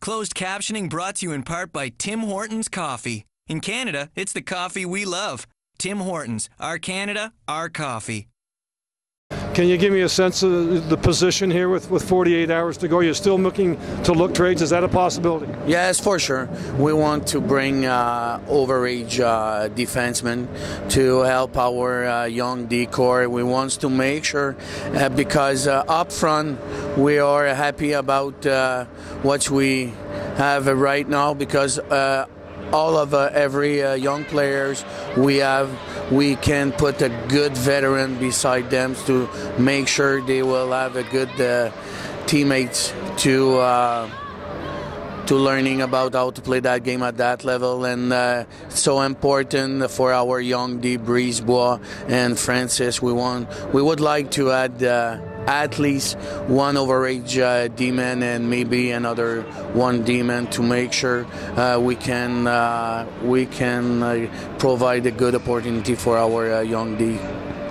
Closed captioning brought to you in part by Tim Hortons Coffee. In Canada, it's the coffee we love. Tim Hortons, our Canada, our coffee. Can you give me a sense of the position here with 48 hours to go? You're still looking to look trades. Is that a possibility? Yes, for sure. We want to bring overage defensemen to help our young D-core. We want to make sure, because up front we are happy about what we have right now, because all of every young players we can put a good veteran beside them to make sure they will have a good teammates to learning about how to play that game at that level. And so important for our young D, Brisebois and Francis. We would like to add at least one overage D-man and maybe another one D-man to make sure we can provide a good opportunity for our young D.